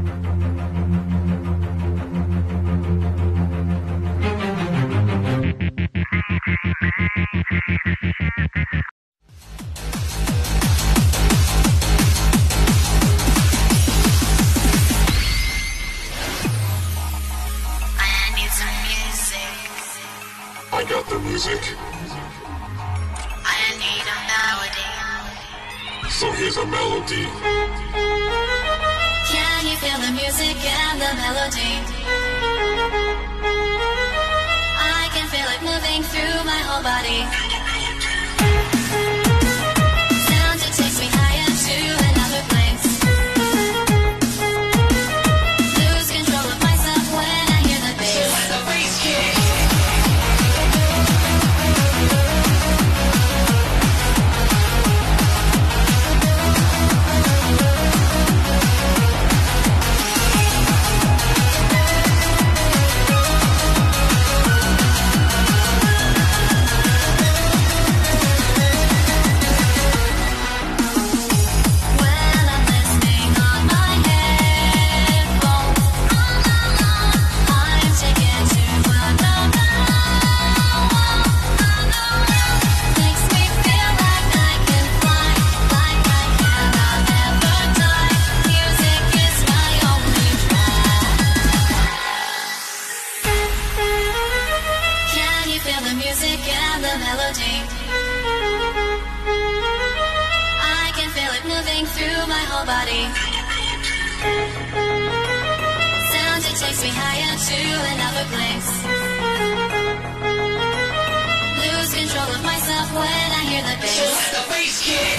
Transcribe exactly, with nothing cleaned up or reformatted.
I got the music. I need a melody. So here's a melody. Can you feel the music and the melody? I can feel it moving through my whole body. Sound, it takes me higher to another place. Lose control of myself when I hear the bass. When the bass kicks. Takes me higher to another place. Lose control of myself when I hear the bass. Let the bass kick.